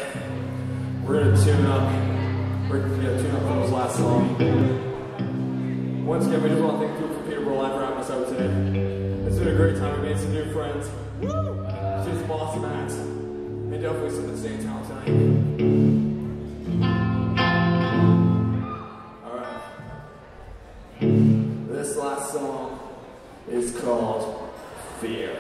We're gonna tune up. We're gonna tune up for this last song. Once again, we just want to thank people for Peterborough Live for having us out today. It's been a great time. We made some new friends. It's just some awesome acts. And definitely some insane talent tonight. Alright. This last song is called Fear.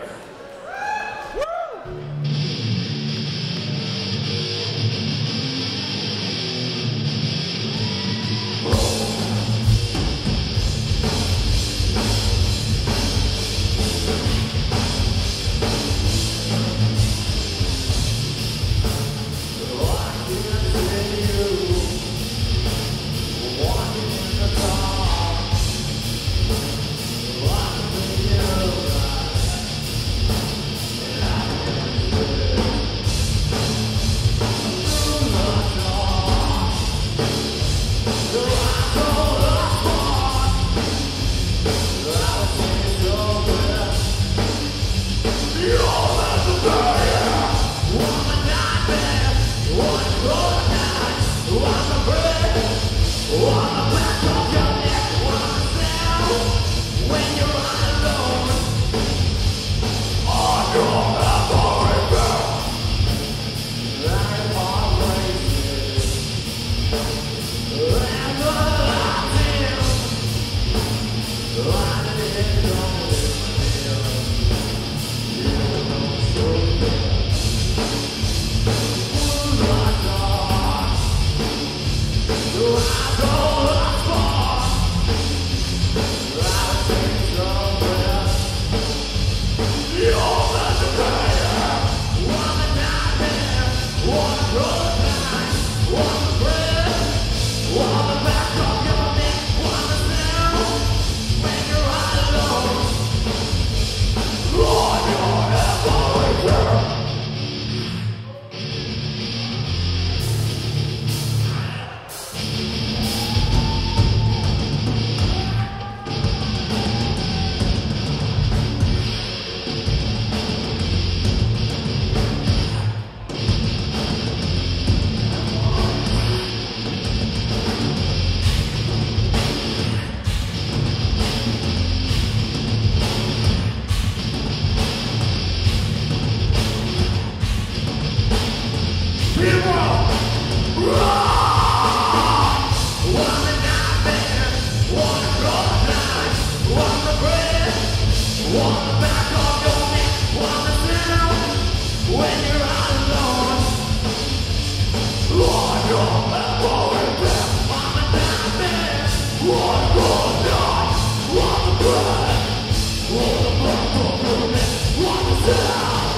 What the